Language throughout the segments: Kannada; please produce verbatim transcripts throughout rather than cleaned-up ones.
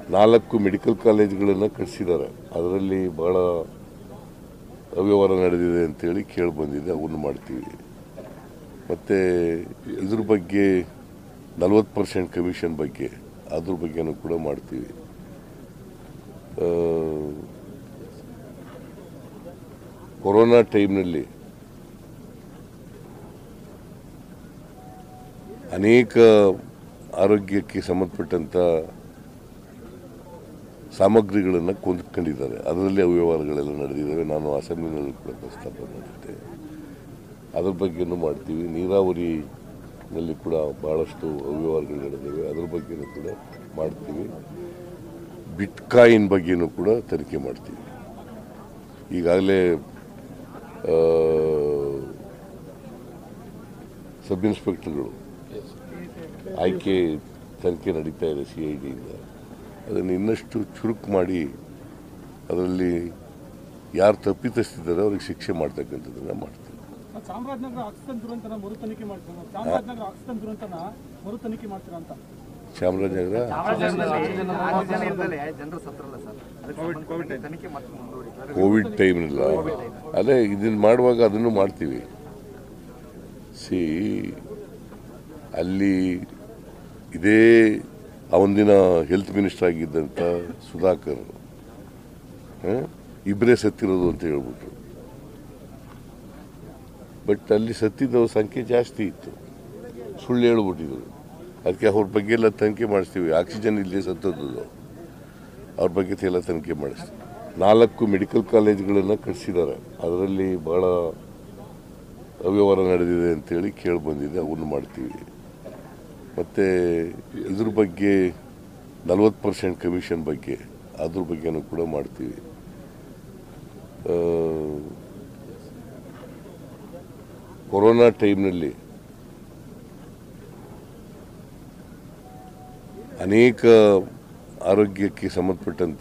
ನಾಲ್ಕು ಮೆಡಿಕಲ್ ಕಾಲೇಜುಗಳನ್ನು ಕಟ್ಟಿಸಿದ್ದಾರೆ. ಅದರಲ್ಲಿ ಭಾಳ ಅವ್ಯವಹಾರ ನಡೆದಿದೆ ಅಂತೇಳಿ ಕೇಳಿ ಬಂದಿದೆ, ಅವನ್ನು ಮಾಡ್ತೀವಿ. ಮತ್ತು ಇದ್ರ ಬಗ್ಗೆ ನಲ್ವತ್ತು ಪರ್ಸೆಂಟ್ ಕಮಿಷನ್ ಬಗ್ಗೆ ಅದ್ರ ಬಗ್ಗೆನೂ ಕೂಡ ಮಾಡ್ತೀವಿ. ಕೊರೋನಾ ಟೈಮ್ನಲ್ಲಿ ಅನೇಕ ಆರೋಗ್ಯಕ್ಕೆ ಸಂಬಂಧಪಟ್ಟಂಥ ಸಾಮಗ್ರಿಗಳನ್ನು ಕೊಂಡ್ಕೊಂಡಿದ್ದಾರೆ. ಅದರಲ್ಲಿ ಅವ್ಯವಹಾರಗಳೆಲ್ಲ ನಡೆದಿದ್ದಾವೆ. ನಾನು ಅಸೆಂಬ್ಲಿನಲ್ಲಿ ಕೂಡ ಪ್ರಸ್ತಾಪ ಮಾಡಿದ್ದೆ. ಅದ್ರ ಬಗ್ಗೆನೂ ಮಾಡ್ತೀವಿ. ನೀರಾವರಿನಲ್ಲಿ ಕೂಡ ಭಾಳಷ್ಟು ಅವ್ಯವಹಾರಗಳು ನಡೆದಿವೆ. ಅದ್ರ ಬಗ್ಗೆನೂ ಕೂಡ ಮಾಡ್ತೀವಿ. ಬಿಟ್ಕಾಯಿನ್ ಬಗ್ಗೆನೂ ಕೂಡ ತನಿಖೆ ಮಾಡ್ತೀವಿ. ಈಗಾಗಲೇ ಸಬ್ ಇನ್ಸ್ಪೆಕ್ಟರ್ಗಳು ಆಯ್ಕೆ ತನಿಖೆ ನಡೀತಾ ಇದೆ ಸಿ ಐ ಡಿಯಿಂದ. ಅದನ್ನು ಇನ್ನಷ್ಟು ಚುರುಕು ಮಾಡಿ ಅದರಲ್ಲಿ ಯಾರು ತಪ್ಪಿತಸ್ಥಿದ್ದಾರೆ ಅವ್ರಿಗೆ ಶಿಕ್ಷೆ ಮಾಡ್ತಕ್ಕಂಥದ್ದನ್ನು ಮಾಡ್ತೀವಿ. ಚಾಮರಾಜನಗರ ಆಕ್ಸಿಜನ್ ದುರಂತನ ಮರು ತನಿಖೆ ಮಾಡ್ತೀರಾ? ಚಾಮರಾಜನಗರ ಆಕ್ಸಿಜನ್ ದುರಂತನ ಮರು ತನಿಖೆ ಮಾಡ್ತೀರಾ ಅಂತ? ಚಾಮರಾಜನಗರ ಕೋವಿಡ್ ಟೈಮ್ನಿಲ್ಲ, ಅದೇ ಇದನ್ನು ಮಾಡುವಾಗ ಅದನ್ನು ಮಾಡ್ತೀವಿ. ಸಿ ಅಲ್ಲಿ ಇದೇ ಅವನ ಹೆಲ್ತ್ ಮಿನಿಸ್ಟರ್ ಆಗಿದ್ದಂಥ ಸುಧಾಕರ್ ಇಬ್ಬರೇ ಸತ್ತಿರೋದು ಅಂತ ಹೇಳ್ಬಿಟ್ರು. ಬಟ್ ಅಲ್ಲಿ ಸತ್ತಿದ್ದವ್ರ ಸಂಖ್ಯೆ ಜಾಸ್ತಿ ಇತ್ತು, ಸುಳ್ಳು ಹೇಳ್ಬಿಟ್ಟಿದ್ರು. ಅದಕ್ಕೆ ಅವ್ರ ಬಗ್ಗೆ ಎಲ್ಲ ತನಿಖೆ ಮಾಡಿಸ್ತೀವಿ. ಆಕ್ಸಿಜನ್ ಇಲ್ಲದೆ ಸತ್ತದ್ದು ಅವ್ರ ಬಗ್ಗೆ ಎಲ್ಲ ತನಿಖೆ ಮಾಡಿಸ್ತೀವಿ. ನಾಲ್ಕು ಮೆಡಿಕಲ್ ಕಾಲೇಜುಗಳನ್ನು ಕಟ್ಟಿಸಿದ್ದಾರೆ. ಅದರಲ್ಲಿ ಭಾಳ ಅವ್ಯವಹಾರ ನಡೆದಿದೆ ಅಂತೇಳಿ ಕೇಳಿ ಬಂದಿದೆ, ಅವನ್ನು ಮಾಡ್ತೀವಿ. ಮತ್ತು ಇದ್ರ ಬಗ್ಗೆ ನಲ್ವತ್ತು ಪರ್ಸೆಂಟ್ ಕಮಿಷನ್ ಬಗ್ಗೆ ಅದ್ರ ಬಗ್ಗೆನೂ ಕೂಡ ಮಾಡ್ತೀವಿ. ಕೊರೋನಾ ಟೈಮ್ನಲ್ಲಿ ಅನೇಕ ಆರೋಗ್ಯಕ್ಕೆ ಸಂಬಂಧಪಟ್ಟಂಥ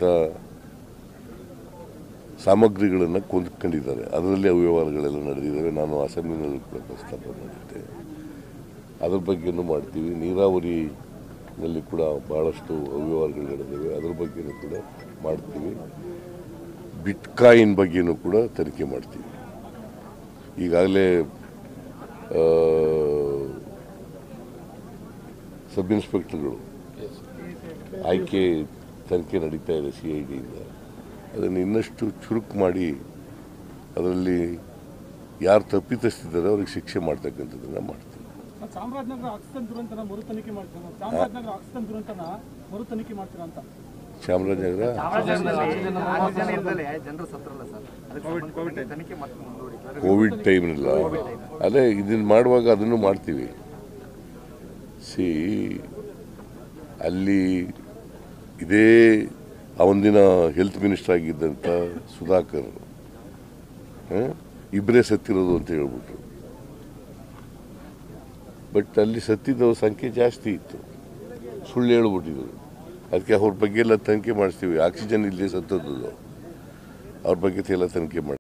ಸಾಮಗ್ರಿಗಳನ್ನು ಕೊಂಡ್ಕೊಂಡಿದ್ದಾರೆ. ಅದರಲ್ಲಿ ಅವ್ಯವಹಾರಗಳೆಲ್ಲ ನಡೆದಿದ್ದಾವೆ. ನಾನು ಅಸೆಂಬ್ಲಿನಲ್ಲಿ ಕೂಡ ಪ್ರಸ್ತಾಪ ಮಾಡಿದ್ದೆ. ಅದ್ರ ಬಗ್ಗೆನೂ ಮಾಡ್ತೀವಿ. ನೀರಾವರಿನಲ್ಲಿ ಕೂಡ ಭಾಳಷ್ಟು ಅವ್ಯವಹಾರಗಳು ನಡೆದಿವೆ. ಅದ್ರ ಬಗ್ಗೆನೂ ಕೂಡ ಮಾಡ್ತೀವಿ. ಬಿಟ್ಕಾಯಿನ್ ಬಗ್ಗೆನೂ ಕೂಡ ತನಿಖೆ ಮಾಡ್ತೀವಿ. ಈಗಾಗಲೇ ಸಬ್ ಇನ್ಸ್ಪೆಕ್ಟರ್ಗಳು ಆಯ್ಕೆ ತನಿಖೆ ನಡೀತಾ ಇದೆ ಸಿ ಐ ಡಿಯಿಂದ. ಅದನ್ನು ಇನ್ನಷ್ಟು ಚುರುಕು ಮಾಡಿ ಅದರಲ್ಲಿ ಯಾರು ತಪ್ಪಿತಸ್ಥಿದ್ದಾರೆ ಅವ್ರಿಗೆ ಶಿಕ್ಷೆ ಮಾಡ್ತಕ್ಕಂಥದ್ದನ್ನು ಮಾಡ್ತೀವಿ. ಚಾಮರಾಜನಗರ ಆಕ್ಸಿಜನ್ ದುರಂತನ ಮರು ತನಿಖೆ ಮಾಡ್ತೀರಾ? ಚಾಮರಾಜನಗರ ಆಕ್ಸಿಜನ್ ದುರಂತನ ಮರು ತನಿಖೆ ಮಾಡ್ತೀರಾ ಅಂತ? ಚಾಮರಾಜನಗರ ಕೋವಿಡ್ ಟೈಮ್ನಿಲ್ಲ, ಅದೇ ಇದನ್ನು ಮಾಡುವಾಗ ಅದನ್ನು ಮಾಡ್ತೀವಿ. ಸಿ ಅಲ್ಲಿ ಇದೇ ಅವನ ಹೆಲ್ತ್ ಮಿನಿಸ್ಟರ್ ಆಗಿದ್ದಂಥ ಸುಧಾಕರ್ ಇಬ್ಬರೇ ಸತ್ತಿರೋದು ಅಂತ ಹೇಳ್ಬಿಟ್ರು. ಬಟ್ ಅಲ್ಲಿ ಸತ್ತಿದ್ದವ್ರ ಸಂಖ್ಯೆ ಜಾಸ್ತಿ ಇತ್ತು, ಸುಳ್ಳು ಹೇಳ್ಬಿಟ್ಟಿದ್ರು. ಅದಕ್ಕೆ ಅವ್ರ ಬಗ್ಗೆ ಎಲ್ಲ ತನಿಖೆ ಮಾಡಿಸ್ತೀವಿ. ಆಕ್ಸಿಜನ್ ಇಲ್ಲದೆ ಸತ್ತದ್ದು ಅವ್ರ ಬಗ್ಗೆ ಎಲ್ಲ ತನಿಖೆ ಮಾಡಿ